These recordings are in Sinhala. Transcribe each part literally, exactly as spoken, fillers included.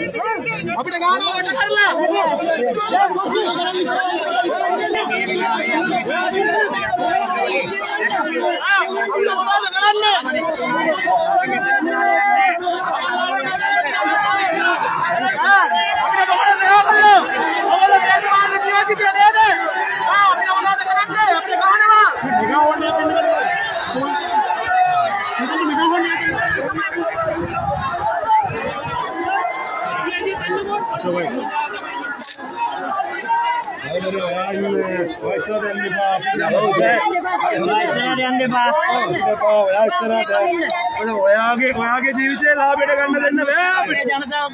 අපිට ගානවා වට කරලා මොනවද කරන්නේ අපිට මොකද නෑවලු ඔයගොල්ලෝ දේශපාලන නියෝජිතය නේද ආ අපිට මොනවද කරන්නේ අපිට ගානවා නිකන් ඕනේ නිකන් නිකන් ඕනේ Sorry. ඔයාගේ ඔයාගේ ජීවිතේ ලාභයට ගන්න දෙන්න බෑ අපිට ජනතාව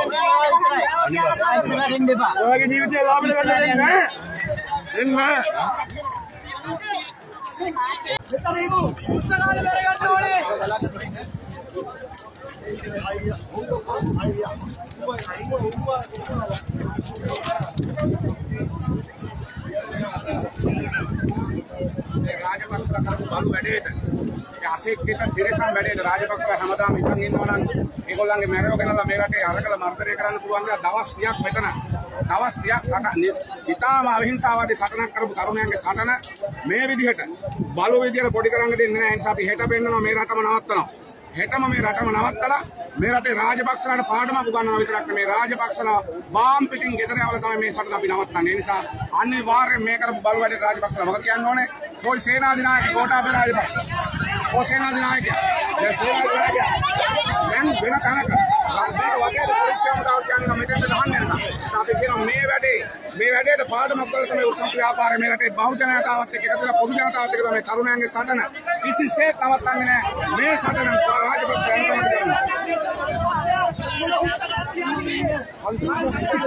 ඔයාගේ ජීවිතේ ලාභයට ගන්න දෙන්න බෑ දෙන්න මෙතනීමු උත්සාහය බැර ගන්න ඕනේ රාජපක්ෂලා කරපු බලු වැඩේට ඒ අසීක්‍රිත තිරසන් වැඩේට රාජපක්ෂලා හැමදාම ඉතින් ඉන්නවා නම් ඒගොල්ලන්ගේ මැරෙව ගනලා මේ රටේ අරකල මර්ධනය කරන්න පුළුවන් කියලා දවස් තිහක් මෙතන දවස් තිහක් සටන ඉතාම අහිංසාවාදී සටනක් කරපු තරුණයන්ගේ සටන මේ විදිහට බලු විදියට පොඩි කරන්න දෙන්නේ නැහැ. ඒ නිසා අපි හෙට පෙන්නනවා මේ රටම නවත්තනවා. හෙටම මේ රටම නවත්තලා මේ රටේ රාජපක්ෂලාට පාඩමක් උගන්වනවා විතරක් නෙමෙයි රාජපක්ෂලා බාම් පිටින් ගෙදර යවලා තමයි මේ සටන අපි නවත්තන්නේ. ඒ නිසා අනිවාර්යයෙන් මේ කරපු බලු වැඩේ රාජපක්ෂලා වග කියන්න ඕනේ. કોઈ සේනාධිනායක ගෝඨාභය රාජපක්ෂ. કોઈ සේනාධිනායකයා. දැන් සේනාධිනායකයා. දැන් වෙන තැනක රාජ්‍යයක වගේ පොලිසිය හමුදාව කියන්නේ මෙතෙන්ද ගහන්නේ නැහැ. අපි කියනවා මේ වැඩේ මේ වැඩේට පාඩමක් කරලා තමයි උසම් ව්‍යාපාරය මේ රටේ බහුජන ජනතාවත් එක්ක එකතු වෙලා පොදු ජනතාවත් එක්ක තමයි තරුණයන්ගේ සටන කිසිසේත් නවත්තන්නේ නැහැ. මේ සටන රාජපක්ෂ යනවා.